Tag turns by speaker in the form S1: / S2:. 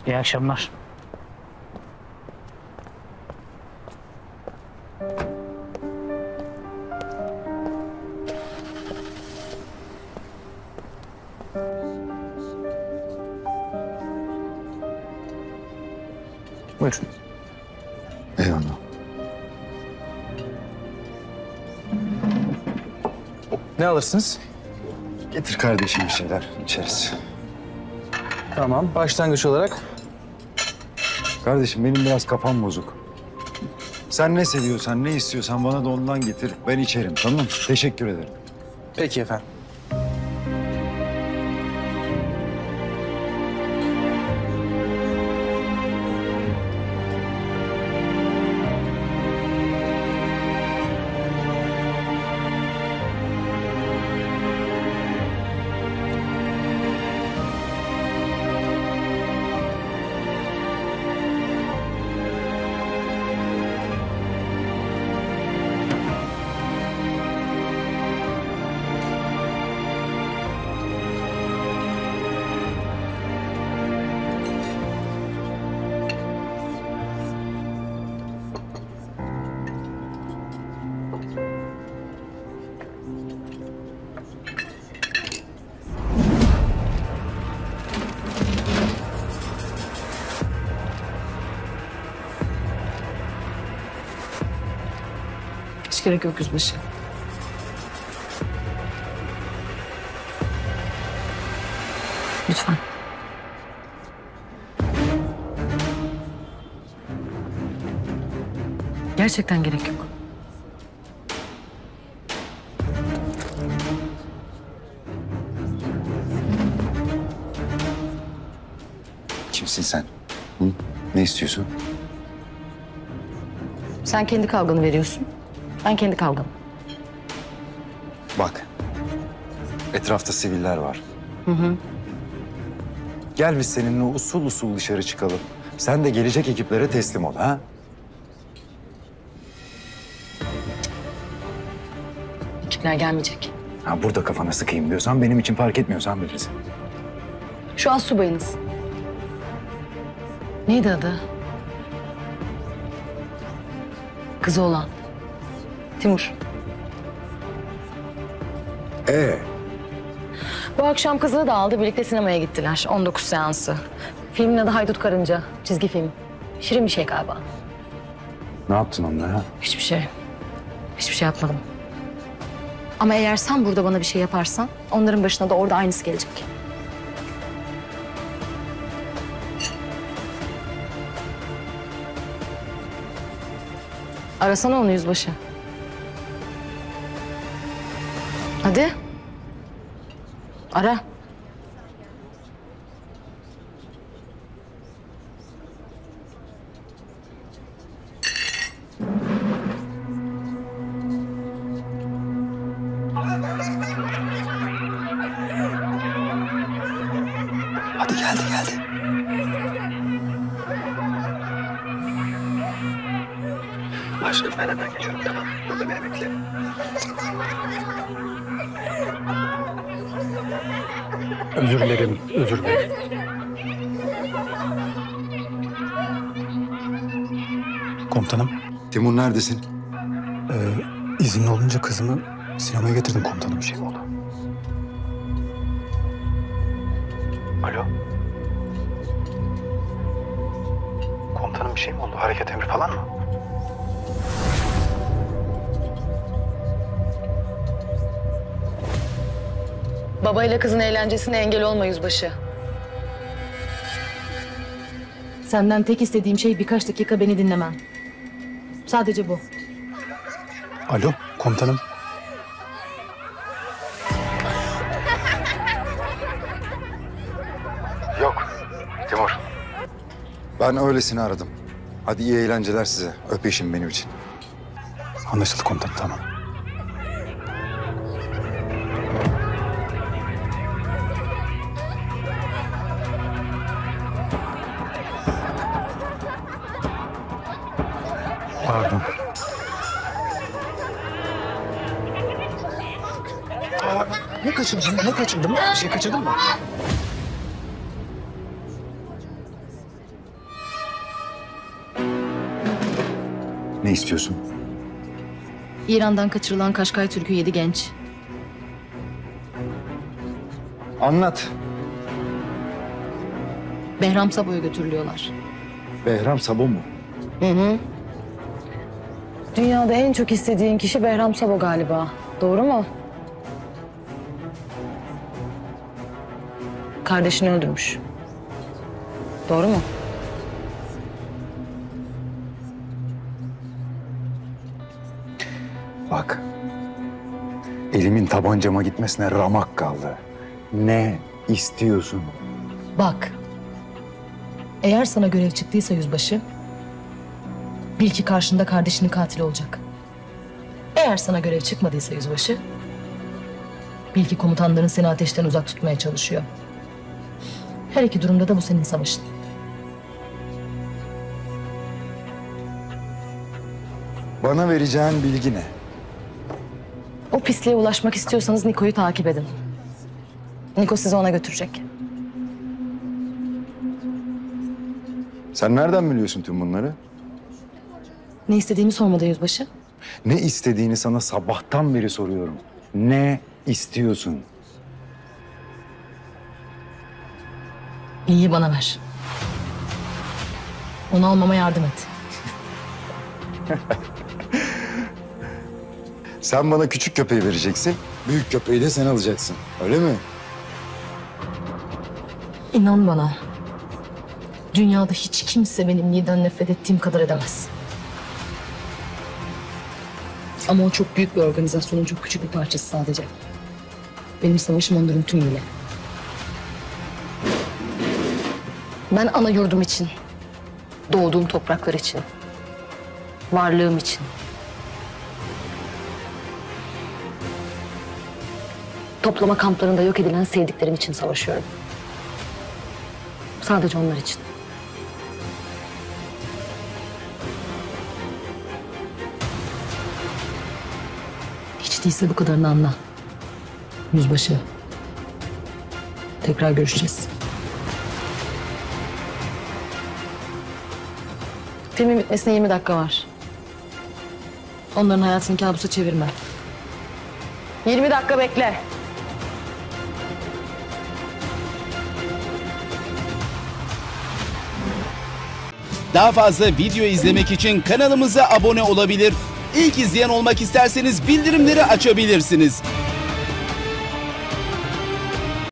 S1: İyi akşamlar. Buyurun.
S2: Eyvallah.
S3: Ne alırsınız?
S2: Getir kardeşim bir şeyler içeriz.
S3: Tamam. Başlangıç olarak
S2: Kardeşim benim biraz kafam bozuk. Sen ne seviyorsan, ne istiyorsan bana da ondan getir. Ben içerim, tamam mı? Teşekkür ederim.
S3: peki efendim.
S4: Hiç gerek yok yüzbaşı. Lütfen. Gerçekten gerek yok.
S2: Kimsin sen? Hı? Ne istiyorsun?
S4: Sen kendi kavganı veriyorsun. Ben kendi kavgamı.
S2: Bak. Etrafta siviller var. Gel biz seninle usul usul dışarı çıkalım. Sen de gelecek ekiplere teslim ol, ha?
S4: Ekipler gelmeyecek.
S2: Ha, burada kafana sıkayım diyorsan, benim için fark etmiyorsan bilirsin.
S4: Şu az subayınız. Neydi adı? Kızı olan. Timur. Bu akşam kızını da aldı. Birlikte sinemaya gittiler. 19 seansı. Filmin adı Haydut Karınca. Çizgi film. Şirin bir şey galiba.
S2: Ne yaptın onunla ha?
S4: Hiçbir şey. Hiçbir şey yapmadım. Ama eğer sen burada bana bir şey yaparsan onların başına da orada aynısı gelecek. Arasana onu yüzbaşı. Hadi. Ara.
S2: Hadi geldi. Aşkım ben hemen geliyorum, tamam. Burada beni bekle.
S5: Özür dilerim. Komutanım,
S2: Timur neredesin?
S5: izinli olunca kızımı sinemaya getirdim komutanım. Bir şey oldu. Alo. Komutanım bir şey mi oldu? Hareket emri falan mı?
S4: Babayla kızın eğlencesine engel olma yüzbaşı. Senden tek istediğim şey birkaç dakika beni dinlemen. Sadece bu.
S5: Alo komutanım.
S2: Yok. Timur. Ben öylesini aradım. Hadi iyi eğlenceler size. Öp eşim benim için.
S5: Anlaşıldı komutanım, tamam. Pardon. Ne kaçırdın? Bir şey kaçırdın mı?
S2: Ne istiyorsun?
S4: İran'dan kaçırılan Kaşkay Türk'ü 7 genç.
S2: Anlat.
S4: Behram Sabo'ya götürülüyorlar.
S2: Behram Sabo mu?
S4: Dünyada en çok istediğin kişi Behram Sabo galiba. Doğru mu? Kardeşini öldürmüş. Doğru mu?
S2: Bak. Elimin tabancama gitmesine ramak kaldı. Ne istiyorsun?
S4: Bak. Eğer sana görev çıktıysa yüzbaşı, bil ki karşında kardeşinin katili olacak. Eğer sana görev çıkmadıysa yüzbaşı, bil ki komutanların seni ateşten uzak tutmaya çalışıyor. Her iki durumda da bu senin savaşın.
S2: Bana vereceğin bilgi ne?
S4: O pisliğe ulaşmak istiyorsanız Niko'yu takip edin. Niko sizi ona götürecek.
S2: Sen nereden biliyorsun tüm bunları?
S4: Ne istediğimi sormadı yüzbaşı.
S2: Ne istediğini sana sabahtan beri soruyorum. Ne istiyorsun?
S4: İyi bana ver. Onu almama yardım et.
S2: Sen bana küçük köpeği vereceksin, büyük köpeği de sen alacaksın. Öyle mi?
S4: İnan bana. Dünyada hiç kimse benim Yiğit'ten nefret ettiğim kadar edemez. Ama o çok büyük bir organizasyonun çok küçük bir parçası sadece. Benim savaşım onların tümüyle. Ben ana yurdum için, doğduğum topraklar için, varlığım için. Toplama kamplarında yok edilen sevdiklerim için savaşıyorum. Sadece onlar için. Hiç değilse bu kadarını anla. Yüzbaşı. Tekrar görüşeceğiz. Filmin bitmesine 20 dakika var. Onların hayatını kabusa çevirme. 20 dakika bekle.
S1: Daha fazla video izlemek için kanalımıza abone olabilir. İlk izleyen olmak isterseniz bildirimleri açabilirsiniz.